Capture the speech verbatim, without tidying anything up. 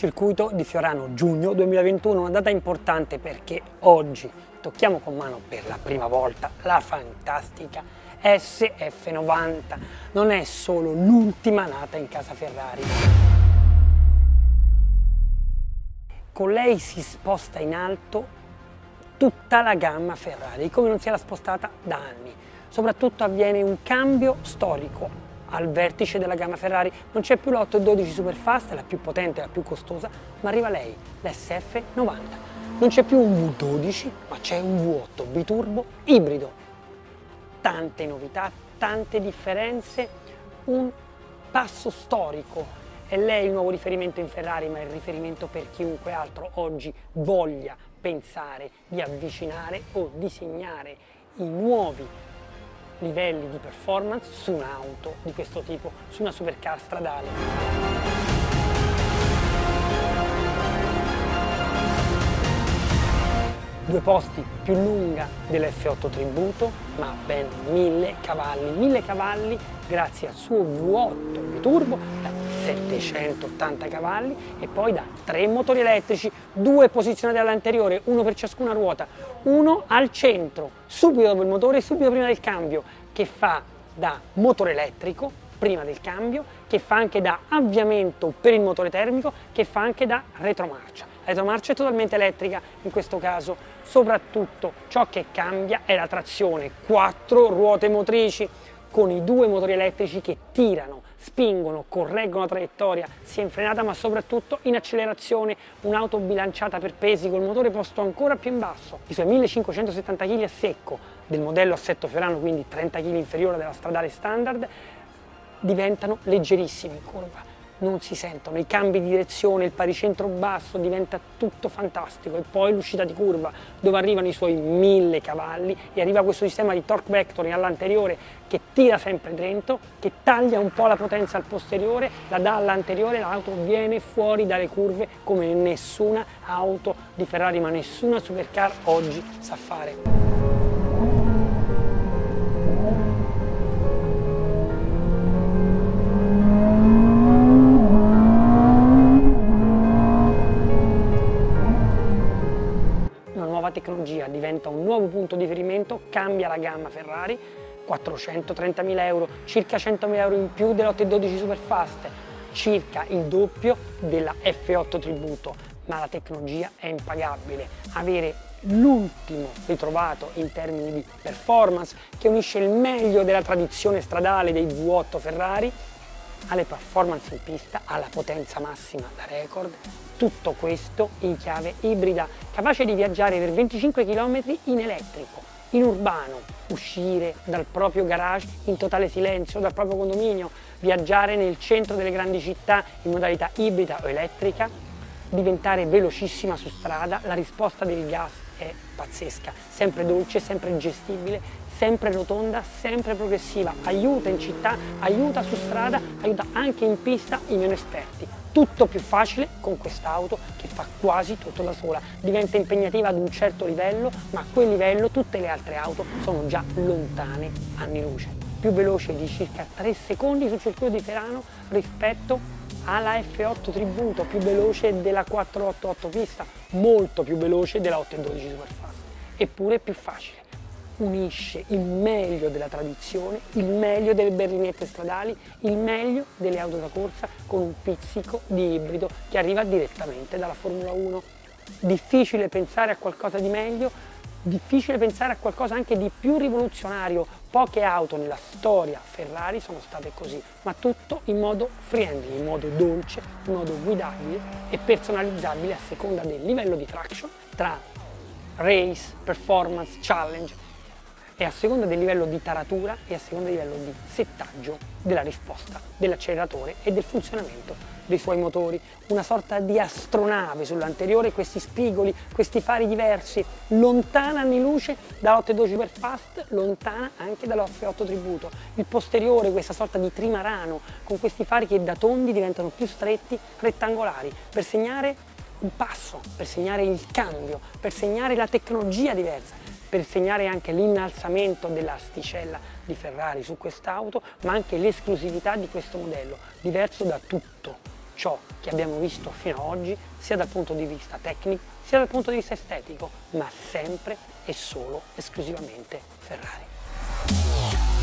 Circuito di Fiorano, giugno duemilaventuno, una data importante perché oggi tocchiamo con mano per la prima volta la fantastica S F novanta. Non è solo l'ultima nata in casa Ferrari. Con lei si sposta in alto tutta la gamma Ferrari, come non si era spostata da anni. Soprattutto avviene un cambio storico al vertice della gamma Ferrari. Non c'è più la otto dodici Superfast, la più potente, la più costosa, ma arriva lei, l'S F novanta. Non c'è più un V dodici, ma c'è un V otto biturbo ibrido. Tante novità, tante differenze, un passo storico. È lei il nuovo riferimento in Ferrari, ma è il riferimento per chiunque altro oggi voglia pensare di avvicinare o disegnare i nuovi livelli di performance su un'auto di questo tipo, su una supercar stradale. Due posti più lunga dell'F otto Tributo, ma ben mille cavalli, mille cavalli grazie al suo V otto biturbo da settecentottanta cavalli e poi da tre motori elettrici, due posizionati all'anteriore, uno per ciascuna ruota, uno al centro, subito dopo il motore, subito prima del cambio, che fa da motore elettrico prima del cambio, che fa anche da avviamento per il motore termico, che fa anche da retromarcia. La retromarcia è totalmente elettrica in questo caso, soprattutto ciò che cambia è la trazione, quattro ruote motrici con i due motori elettrici che tirano, spingono, correggono la traiettoria sia in frenata ma soprattutto in accelerazione, un'auto bilanciata per pesi col motore posto ancora più in basso. I suoi millecinquecentosettanta chili a secco del modello assetto Fiorano, quindi trenta chili inferiore della stradale standard, diventano leggerissimi in curva. Non si sentono, i cambi di direzione, il paricentro basso, diventa tutto fantastico. E poi l'uscita di curva dove arrivano i suoi mille cavalli e arriva questo sistema di torque vectoring all'anteriore che tira sempre dentro, che taglia un po' la potenza al posteriore, la dà all'anteriore, l'auto viene fuori dalle curve come nessuna auto di Ferrari, ma nessuna supercar oggi sa fare. Tecnologia diventa un nuovo punto di riferimento, cambia la gamma Ferrari, quattrocentotrentamila euro, circa centomila euro in più dell'otto dodici Superfast, circa il doppio della F otto Tributo, ma la tecnologia è impagabile. Avere l'ultimo ritrovato in termini di performance che unisce il meglio della tradizione stradale dei V otto Ferrari alle performance in pista, alla potenza massima da record, tutto questo in chiave ibrida, capace di viaggiare per venticinque chilometri in elettrico, in urbano, uscire dal proprio garage in totale silenzio, dal proprio condominio, viaggiare nel centro delle grandi città in modalità ibrida o elettrica, diventare velocissima su strada. La risposta del gas è pazzesca, sempre dolce, sempre gestibile, sempre rotonda, sempre progressiva, aiuta in città, aiuta su strada, aiuta anche in pista i meno esperti. Tutto più facile con quest'auto che fa quasi tutto da sola, diventa impegnativa ad un certo livello, ma a quel livello tutte le altre auto sono già lontane anni luce. Più veloce di circa tre secondi sul circuito di Fiorano rispetto alla F otto Tributo, più veloce della quattrocentottantotto pista, molto più veloce della otto dodici Superfast, eppure più facile. Unisce il meglio della tradizione, il meglio delle berlinette stradali, il meglio delle auto da corsa con un pizzico di ibrido che arriva direttamente dalla Formula uno. Difficile pensare a qualcosa di meglio, difficile pensare a qualcosa anche di più rivoluzionario. Poche auto nella storia Ferrari sono state così, ma tutto in modo friendly, in modo dolce, in modo guidabile e personalizzabile a seconda del livello di traction tra race, performance, challenge, e a seconda del livello di taratura e a seconda del livello di settaggio della risposta dell'acceleratore e del funzionamento dei suoi motori. Una sorta di astronave sull'anteriore, questi spigoli, questi fari diversi, lontana anni luce da otto dodici Superfast, lontana anche dalla F otto Tributo. Il posteriore, questa sorta di trimarano, con questi fari che da tondi diventano più stretti, rettangolari, per segnare un passo, per segnare il cambio, per segnare la tecnologia diversa, per segnare anche l'innalzamento dell'asticella di Ferrari su quest'auto, ma anche l'esclusività di questo modello, diverso da tutto ciò che abbiamo visto fino ad oggi, sia dal punto di vista tecnico, sia dal punto di vista estetico, ma sempre e solo esclusivamente Ferrari.